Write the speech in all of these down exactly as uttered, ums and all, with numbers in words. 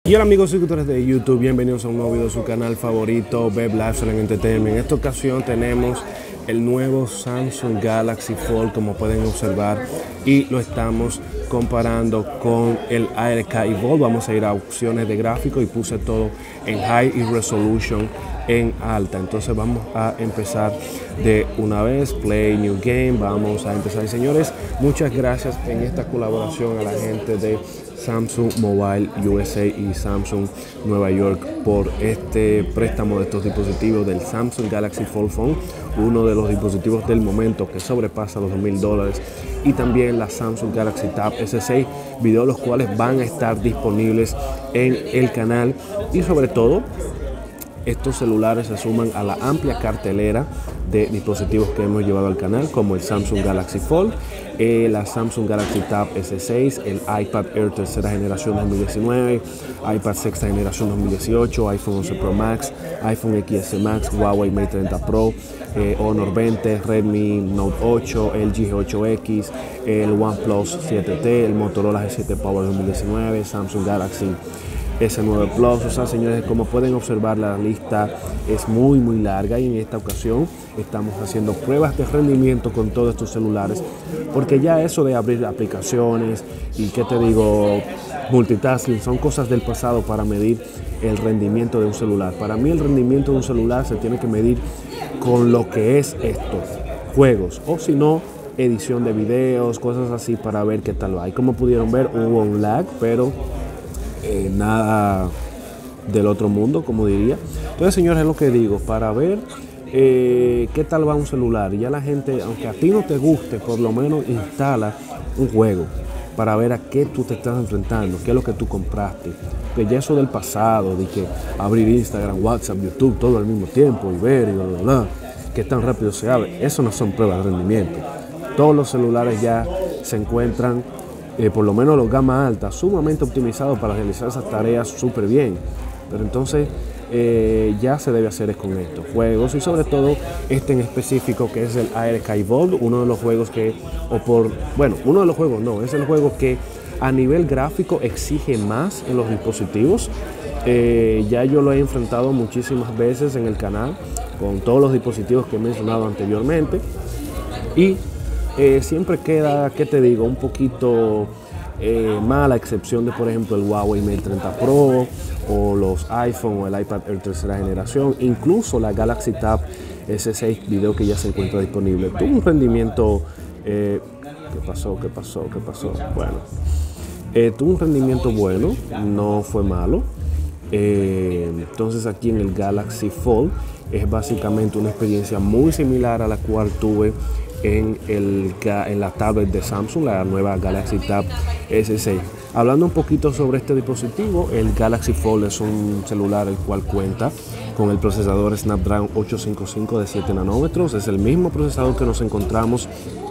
Y hola amigos suscriptores de YouTube, bienvenidos a un nuevo video de su canal favorito, Web Lifestyle Entertainment. En esta ocasión tenemos el nuevo Samsung Galaxy Fold, como pueden observar, y lo estamos comparando con el A R K Evolve. Vamos a ir a opciones de gráfico y puse todo en High y Resolution en alta. Entonces vamos a empezar de una vez. Play New Game, vamos a empezar. Señores, muchas gracias en esta colaboración a la gente de Samsung Mobile U S A y Samsung Nueva York por este préstamo de estos dispositivos del Samsung Galaxy Fold Phone, uno de los dispositivos del momento que sobrepasa los dos mil dólares, y también la Samsung Galaxy Tab S seis, videos los cuales van a estar disponibles en el canal. Y sobre todo, estos celulares se suman a la amplia cartelera de dispositivos que hemos llevado al canal, como el Samsung Galaxy Fold, eh, la Samsung Galaxy Tab S seis, el iPad Air tercera generación dos mil diecinueve, iPad sexta generación dos mil dieciocho, iPhone once Pro Max, iPhone X S Max, Huawei Mate treinta Pro, eh, Honor veinte, Redmi Note ocho, L G G ocho X, el OnePlus siete T, el Motorola G siete Power dos mil diecinueve, Samsung Galaxy S nueve Plus. O sea, señores, como pueden observar, la lista es muy muy larga, y en esta ocasión estamos haciendo pruebas de rendimiento con todos estos celulares, porque ya eso de abrir aplicaciones y, qué te digo, multitasking son cosas del pasado para medir el rendimiento de un celular. Para mí el rendimiento de un celular se tiene que medir con lo que es esto: juegos, o si no, edición de videos, cosas así, para ver qué tal va. Y como pudieron ver, hubo un lag, pero Eh, nada del otro mundo, como diría. Entonces, señores, es lo que digo, para ver eh, qué tal va un celular. Y ya la gente, aunque a ti no te guste, por lo menos instala un juego para ver a qué tú te estás enfrentando, qué es lo que tú compraste. Que ya eso del pasado, de que abrir Instagram, WhatsApp, YouTube todo al mismo tiempo y ver y bla, bla, bla, que tan rápido se abre, eso no son pruebas de rendimiento. Todos los celulares ya se encuentran, Eh, por lo menos los gama alta, sumamente optimizados para realizar esas tareas súper bien. Pero entonces eh, ya se debe hacer es con estos juegos, y sobre todo este en específico, que es el A R K Evolve, uno de los juegos que, o por, bueno, uno de los juegos no, es el juego que a nivel gráfico exige más en los dispositivos. Eh, ya yo lo he enfrentado muchísimas veces en el canal con todos los dispositivos que he mencionado anteriormente, y Eh, siempre queda, ¿qué te digo?, un poquito eh, más, a excepción de, por ejemplo, el Huawei Mate treinta Pro, o los iPhone o el iPad Air tercera generación, incluso la Galaxy Tab S seis, video que ya se encuentra disponible. Tuvo un rendimiento, eh, ¿qué pasó? ¿Qué pasó? ¿Qué pasó? Bueno, eh, tuvo un rendimiento bueno, no fue malo. Eh, entonces aquí en el Galaxy Fold es básicamente una experiencia muy similar a la cual tuve en, el, en la tablet de Samsung, la nueva Galaxy Tab S seis. Hablando un poquito sobre este dispositivo, el Galaxy Fold es un celular el cual cuenta con el procesador Snapdragon ochocientos cincuenta y cinco de siete nanómetros. Es el mismo procesador que nos encontramos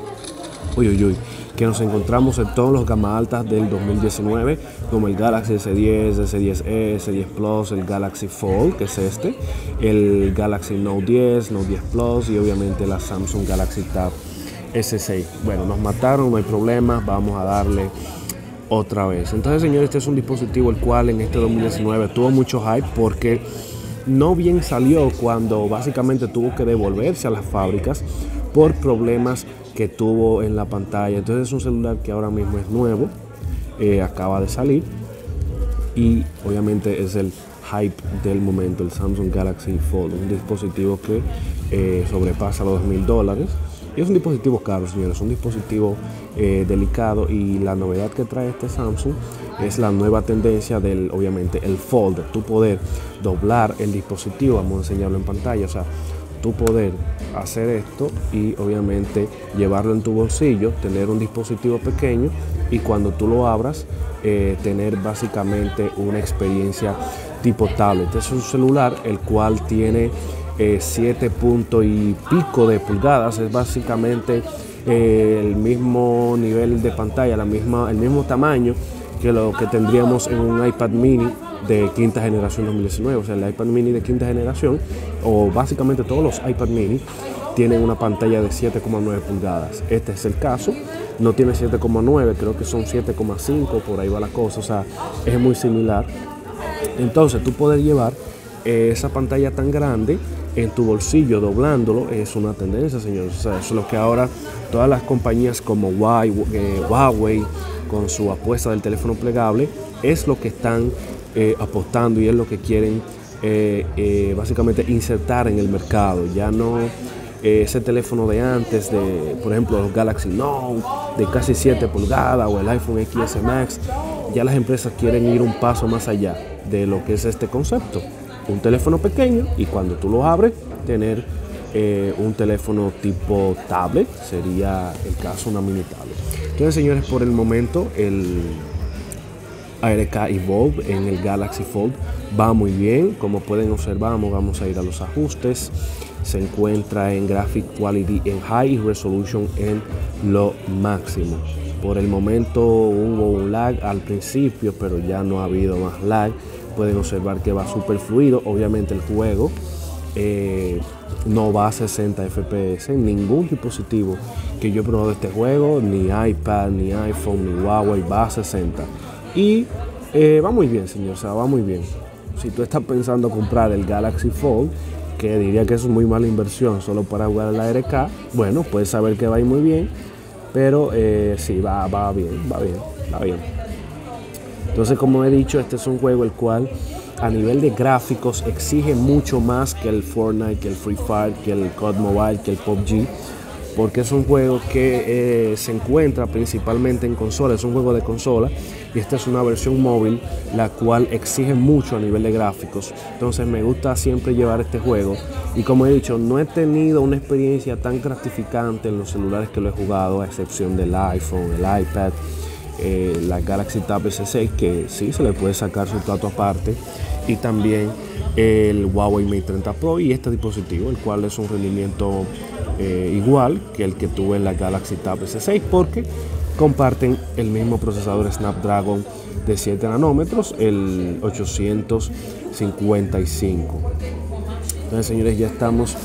uy, uy, uy, que nos encontramos en todos los gama altas del dos mil diecinueve, como el Galaxy S diez, S diez E, S diez Plus, el Galaxy Fold, que es este, el Galaxy Note diez, Note diez Plus, y obviamente la Samsung Galaxy Tab S seis. Bueno, nos mataron, no hay problema, vamos a darle otra vez. Entonces, señores, este es un dispositivo el cual en este dos mil diecinueve tuvo mucho hype, porque no bien salió, cuando básicamente tuvo que devolverse a las fábricas por problemas que tuvo en la pantalla. Entonces es un celular que ahora mismo es nuevo, eh, acaba de salir, y obviamente es el hype del momento, el Samsung Galaxy Fold, un dispositivo que eh, sobrepasa los dos mil dólares. Y es un dispositivo caro, señores, un dispositivo eh, delicado, y la novedad que trae este Samsung es la nueva tendencia del, obviamente, el Fold, de tu poder doblar el dispositivo. Vamos a enseñarlo en pantalla, o sea, tu poder hacer esto y obviamente llevarlo en tu bolsillo, tener un dispositivo pequeño, y cuando tú lo abras, eh, tener básicamente una experiencia tipo tablet. Este es un celular el cual tiene eh, siete punto y pico de pulgadas, es básicamente eh, el mismo nivel de pantalla, la misma, el mismo tamaño que lo que tendríamos en un iPad mini de quinta generación dos mil diecinueve. O sea, el iPad mini de quinta generación, o básicamente todos los iPad mini, tienen una pantalla de siete coma nueve pulgadas. Este es el caso, no tiene siete coma nueve, creo que son siete coma cinco, por ahí va la cosa. O sea, es muy similar. Entonces tú poder llevar eh, esa pantalla tan grande en tu bolsillo doblándolo es una tendencia, señores. O sea, eso es lo que ahora todas las compañías como Huawei con su apuesta del teléfono plegable es lo que están eh, apostando y es lo que quieren eh, eh, básicamente insertar en el mercado. Ya no eh, ese teléfono de antes, de por ejemplo los Galaxy Note de casi siete pulgadas o el iPhone X S Max. Ya las empresas quieren ir un paso más allá de lo que es este concepto. Un teléfono pequeño y cuando tú lo abres, tener eh, un teléfono tipo tablet, sería el caso una mini tablet. Entonces, señores, por el momento el A R K Evolve en el Galaxy Fold va muy bien. Como pueden observar, vamos a ir a los ajustes. Se encuentra en Graphic Quality en High Resolution en lo máximo. Por el momento hubo un lag al principio, pero ya no ha habido más lag. Pueden observar que va súper fluido. Obviamente el juego eh, no va a sesenta F P S en ningún dispositivo que yo he probado este juego, ni iPad, ni iPhone, ni Huawei, va a sesenta. Y eh, va muy bien, señor, o sea, va muy bien. Si tú estás pensando comprar el Galaxy Fold, que diría que es muy mala inversión solo para jugar el A R K, bueno, puedes saber que va a ir muy bien, pero eh, sí, va, va bien, va bien, va bien. Entonces, como he dicho, este es un juego el cual a nivel de gráficos exige mucho más que el Fortnite, que el Free Fire, que el C O D Mobile, que el P U B G, porque es un juego que eh, se encuentra principalmente en consola, es un juego de consola y esta es una versión móvil la cual exige mucho a nivel de gráficos. Entonces me gusta siempre llevar este juego y como he dicho, no he tenido una experiencia tan gratificante en los celulares que lo he jugado, a excepción del iPhone, el iPad, Eh, la Galaxy Tab S seis, que sí se le puede sacar su trato aparte, y también el Huawei Mate treinta Pro y este dispositivo, el cual es un rendimiento eh, igual que el que tuve en la Galaxy Tab S seis, porque comparten el mismo procesador Snapdragon de siete nanómetros, el ochocientos cincuenta y cinco. Entonces, señores, ya estamos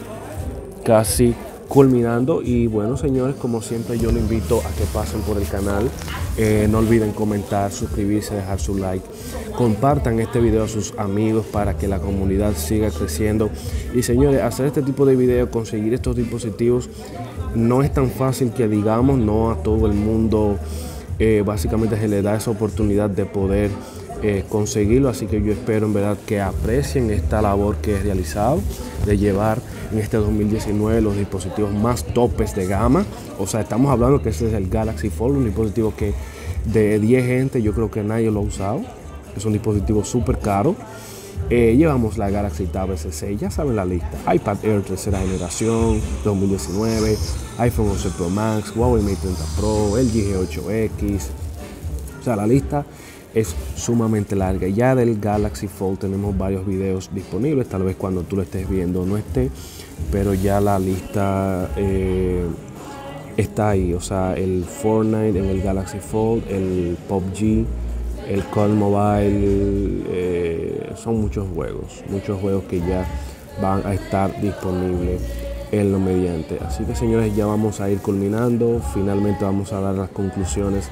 casi culminando y bueno, señores, como siempre yo los invito a que pasen por el canal, eh, no olviden comentar, suscribirse, dejar su like, compartan este video a sus amigos para que la comunidad siga creciendo. Y señores, hacer este tipo de videos, conseguir estos dispositivos no es tan fácil que digamos, no a todo el mundo eh, básicamente se le da esa oportunidad de poder eh, conseguirlo, así que yo espero en verdad que aprecien esta labor que he realizado de llevar en este dos mil diecinueve los dispositivos más topes de gama. O sea, estamos hablando que este es el Galaxy Fold, un dispositivo que de diez gente yo creo que nadie lo ha usado, es un dispositivo súper caro. Eh, llevamos la Galaxy Tab S seis, ya saben la lista, iPad Air tercera generación dos mil diecinueve, iPhone once Pro Max, Huawei Mate treinta Pro, L G G ocho X, o sea, la lista es sumamente larga. Ya del Galaxy Fold tenemos varios videos disponibles, tal vez cuando tú lo estés viendo no esté, pero ya la lista eh, está ahí. O sea, el Fortnite en el Galaxy Fold, el P U B G, el C O D Mobile, eh, son muchos juegos, muchos juegos que ya van a estar disponibles en lo mediante. Así que, señores, ya vamos a ir culminando, finalmente vamos a dar las conclusiones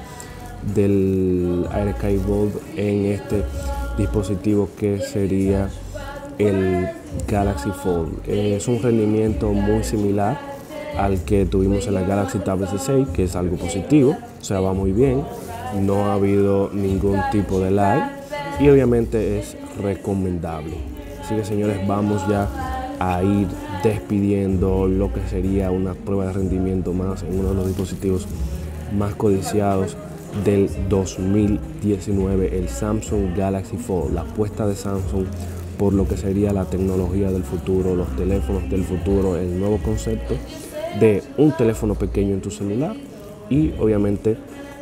del A R K Evolve en este dispositivo que sería el Galaxy Fold. Eh, es un rendimiento muy similar al que tuvimos en la Galaxy Tab S seis, que es algo positivo, o sea, va muy bien, no ha habido ningún tipo de lag y obviamente es recomendable. Así que, señores, vamos ya a ir despidiendo lo que sería una prueba de rendimiento más en uno de los dispositivos más codiciados del dos mil diecinueve, el Samsung Galaxy Fold, la apuesta de Samsung por lo que sería la tecnología del futuro, los teléfonos del futuro, el nuevo concepto de un teléfono pequeño en tu celular y obviamente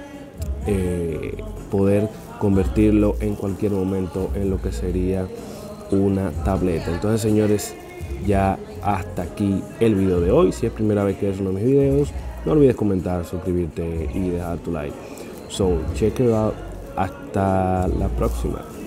eh, poder convertirlo en cualquier momento en lo que sería una tableta. Entonces, señores, ya hasta aquí el video de hoy. Si es primera vez que ves uno de mis videos, no olvides comentar, suscribirte y dejar tu like. So, check it out. Hasta la próxima.